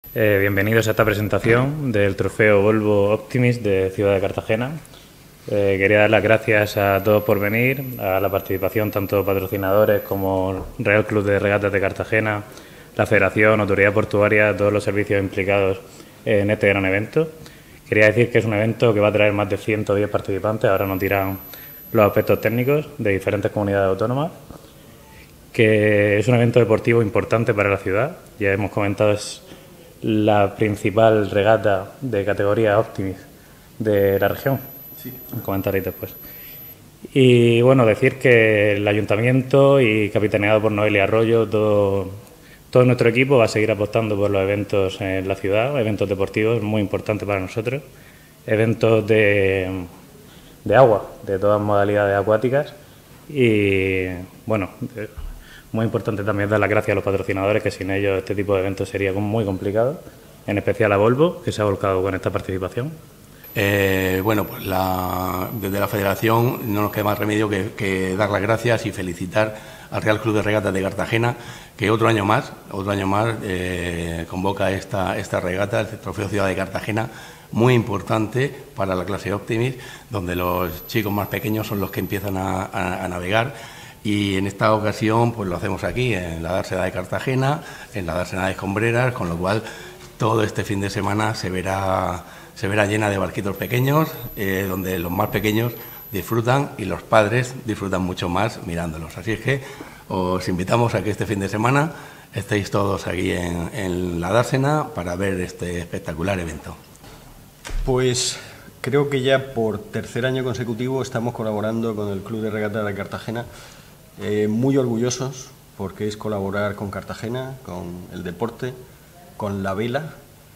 Bienvenidos a esta presentación del trofeo Volvo Optimis de Ciudad de Cartagena. Quería dar las gracias a todos por venir, a la participación tanto patrocinadores como Real Club de Regatas de Cartagena, la Federación, Autoridad Portuaria, todos los servicios implicados en este gran evento. Quería decir que es un evento que va a traer más de 110 participantes, ahora nos dirán los aspectos técnicos de diferentes comunidades autónomas, que es un evento deportivo importante para la ciudad. Ya hemos comentado, es la principal regata de categoría Optimis de la región. Sí. Comentaréis después. Y bueno, decir que el ayuntamiento y capitaneado por Noelia Arroyo, todo nuestro equipo va a seguir apostando por los eventos en la ciudad, eventos deportivos muy importantes para nosotros, eventos de agua, de todas modalidades acuáticas y bueno, muy importante también dar las gracias a los patrocinadores, que sin ellos este tipo de eventos sería muy complicado, en especial a Volvo, que se ha volcado con esta participación. Bueno, pues desde la Federación no nos queda más remedio que dar las gracias y felicitar al Real Club de Regatas de Cartagena, que otro año más convoca esta regata, el Trofeo Ciudad de Cartagena, muy importante para la clase Optimis, donde los chicos más pequeños son los que empiezan a navegar. Y en esta ocasión pues lo hacemos aquí, en la dársena de Cartagena, en la dársena de Escombreras, con lo cual todo este fin de semana se verá llena de barquitos pequeños, donde los más pequeños disfrutan y los padres disfrutan mucho más mirándolos. Así es que os invitamos a que este fin de semana estéis todos aquí en la dársena para ver este espectacular evento. Pues creo que ya por tercer año consecutivo estamos colaborando con el Club de Regatas de Cartagena, muy orgullosos porque es colaborar con Cartagena, con el deporte, con la vela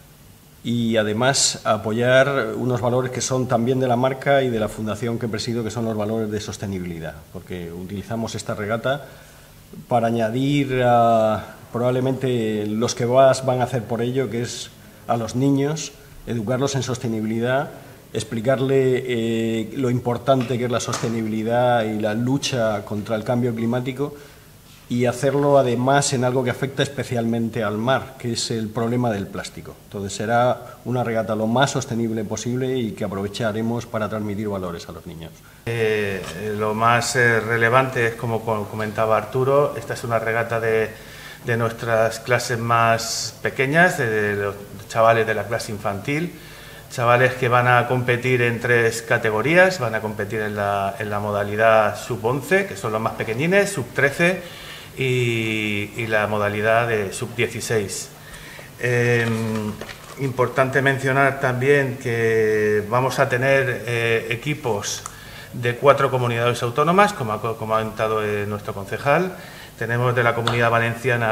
y además apoyar unos valores que son también de la marca y de la fundación que presido, que son los valores de sostenibilidad, porque utilizamos esta regata para añadir probablemente los que van a hacer por ello, que es a los niños, educarlos en sostenibilidad, explicarle lo importante que es la sostenibilidad y la lucha contra el cambio climático y hacerlo además en algo que afecta especialmente al mar, que es el problema del plástico. Entonces será una regata lo más sostenible posible y que aprovecharemos para transmitir valores a los niños. Lo más relevante es, como comentaba Arturo, esta es una regata de nuestras clases más pequeñas, de los chavales de la clase infantil, chavales que van a competir en 3 categorías, van a competir en la modalidad sub-11, que son los más pequeñines, sub-13 y la modalidad de sub-16. Importante mencionar también que vamos a tener equipos de 4 comunidades autónomas, como ha comentado nuestro concejal. Tenemos de la Comunidad Valenciana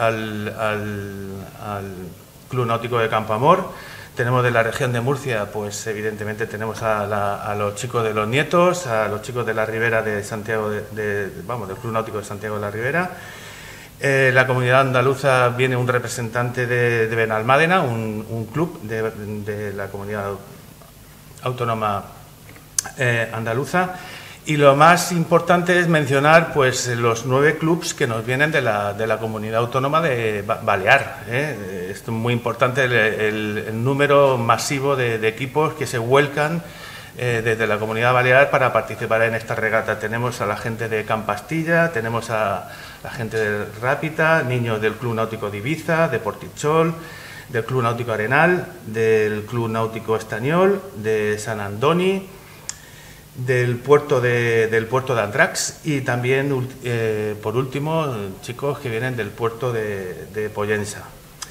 al Club Náutico de Campoamor. Tenemos de la región de Murcia, pues evidentemente tenemos a los chicos de Los Nietos, a los chicos de la Ribera de Santiago, del Club Náutico de Santiago de la Ribera. La comunidad andaluza viene un representante de Benalmádena, un club de la comunidad autónoma andaluza. Y lo más importante es mencionar pues los 9 clubs que nos vienen de la comunidad autónoma de Balear. Es muy importante el número masivo de equipos que se vuelcan desde la comunidad balear para participar en esta regata. Tenemos a la gente de Campastilla, tenemos a la gente de Rápita, niños del Club Náutico de Ibiza, de Portichol, del Club Náutico Arenal, del Club Náutico Estañol, de San Andoni, del puerto de Andrax y también, por último, chicos que vienen del puerto de Pollensa.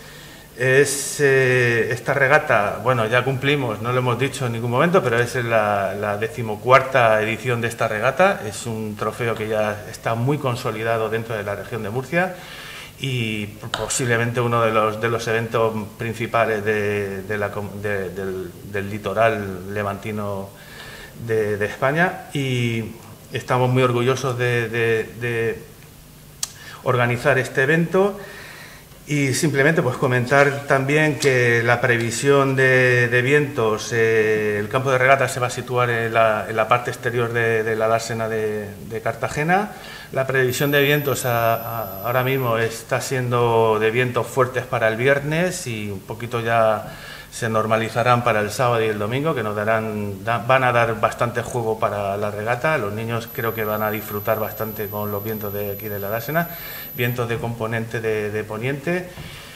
Esta regata, bueno, ya cumplimos, no lo hemos dicho en ningún momento, pero es la 14ª edición de esta regata. Es un trofeo que ya está muy consolidado dentro de la región de Murcia y posiblemente uno de los eventos principales del litoral levantino de España, y estamos muy orgullosos de organizar este evento. Y simplemente pues comentar también que la previsión de vientos, el campo de regata se va a situar en la parte exterior de la dársena de Cartagena. La previsión de vientos ahora mismo está siendo de vientos fuertes para el viernes y un poquito ya se normalizarán para el sábado y el domingo, que nos van a dar bastante juego para la regata. Los niños creo que van a disfrutar bastante con los vientos de aquí de la dársena, vientos de componente de poniente.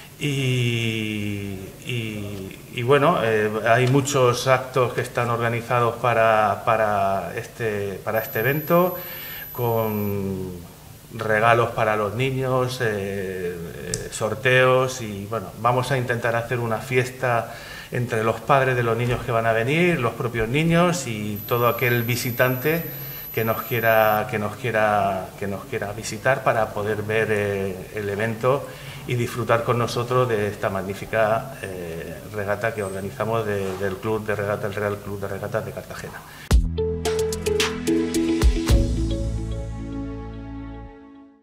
Y bueno, hay muchos actos que están organizados para este evento, con regalos para los niños, sorteos, y bueno, vamos a intentar hacer una fiesta entre los padres de los niños que van a venir, los propios niños y todo aquel visitante que nos quiera visitar para poder ver el evento y disfrutar con nosotros de esta magnífica regata que organizamos del Club de Regata, el Real Club de Regatas de Cartagena.